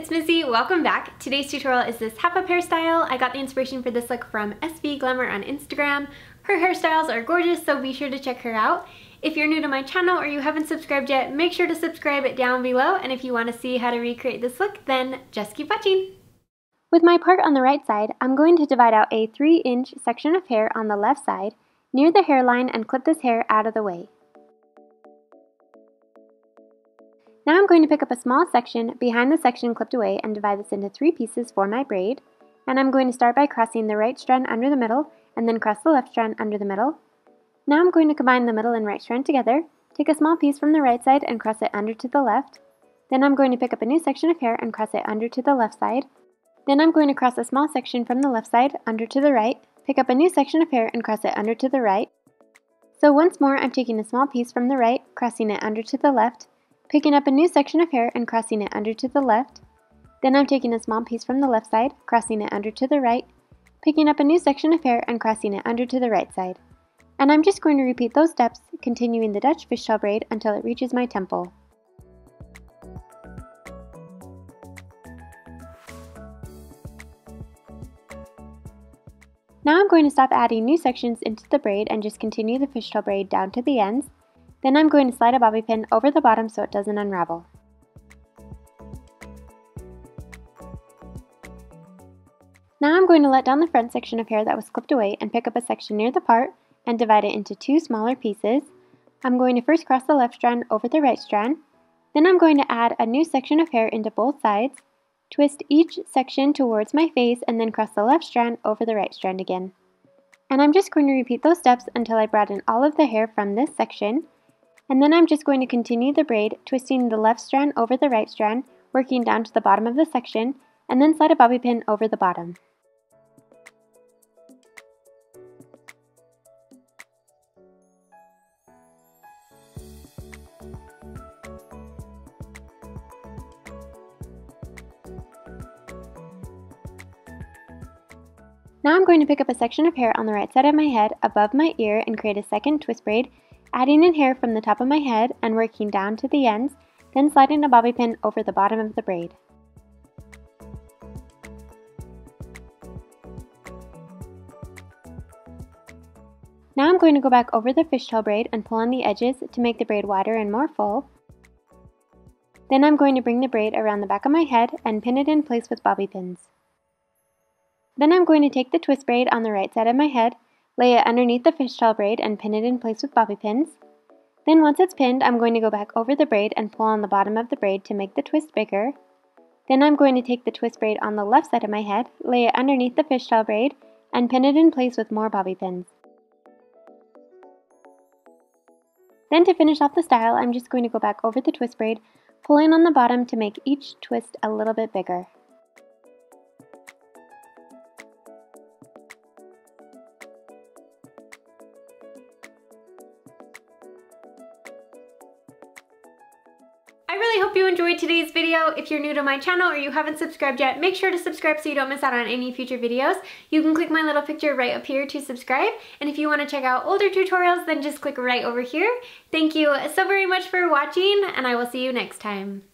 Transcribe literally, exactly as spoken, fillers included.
it's Missy. Welcome back. Today's tutorial is this half-up hairstyle. I got the inspiration for this look from S V Glamour on Instagram. Her hairstyles are gorgeous, so be sure to check her out. If you're new to my channel or you haven't subscribed yet, make sure to subscribe it down below, and if you want to see how to recreate this look, then just keep watching. With my part on the right side, I'm going to divide out a three inch section of hair on the left side near the hairline and clip this hair out of the way. Now I'm going to pick up a small section behind the section clipped away and divide this into three pieces for my braid. And I'm going to start by crossing the right strand under the middle and then cross the left strand under the middle. Now I'm going to combine the middle and right strand together, take a small piece from the right side and cross it under to the left. Then I'm going to pick up a new section of hair and cross it under to the left side. Then I'm going to cross a small section from the left side under to the right, pick up a new section of hair and cross it under to the right. So once more, I'm taking a small piece from the right, crossing it under to the left, picking up a new section of hair and crossing it under to the left. Then I'm taking a small piece from the left side, crossing it under to the right, picking up a new section of hair and crossing it under to the right side. And I'm just going to repeat those steps, continuing the Dutch fishtail braid until it reaches my temple. Now I'm going to stop adding new sections into the braid and just continue the fishtail braid down to the ends. Then I'm going to slide a bobby pin over the bottom so it doesn't unravel. Now I'm going to let down the front section of hair that was clipped away and pick up a section near the part and divide it into two smaller pieces. I'm going to first cross the left strand over the right strand. Then I'm going to add a new section of hair into both sides, twist each section towards my face, and then cross the left strand over the right strand again. And I'm just going to repeat those steps until I broaden all of the hair from this section. And then I'm just going to continue the braid, twisting the left strand over the right strand, working down to the bottom of the section, and then slide a bobby pin over the bottom. Now I'm going to pick up a section of hair on the right side of my head above my ear and create a second twist braid, adding in hair from the top of my head and working down to the ends, then sliding a bobby pin over the bottom of the braid. Now I'm going to go back over the fishtail braid and pull on the edges to make the braid wider and more full. Then I'm going to bring the braid around the back of my head and pin it in place with bobby pins. Then I'm going to take the twist braid on the right side of my head, lay it underneath the fishtail braid and pin it in place with bobby pins. Then once it's pinned, I'm going to go back over the braid and pull on the bottom of the braid to make the twist bigger. Then I'm going to take the twist braid on the left side of my head, lay it underneath the fishtail braid, and pin it in place with more bobby pins. Then to finish off the style, I'm just going to go back over the twist braid, pulling on the bottom to make each twist a little bit bigger. I really hope you enjoyed today's video. If you're new to my channel or you haven't subscribed yet, make sure to subscribe so you don't miss out on any future videos. You can click my little picture right up here to subscribe. And if you want to check out older tutorials, then just click right over here. Thank you so very much for watching, and I will see you next time.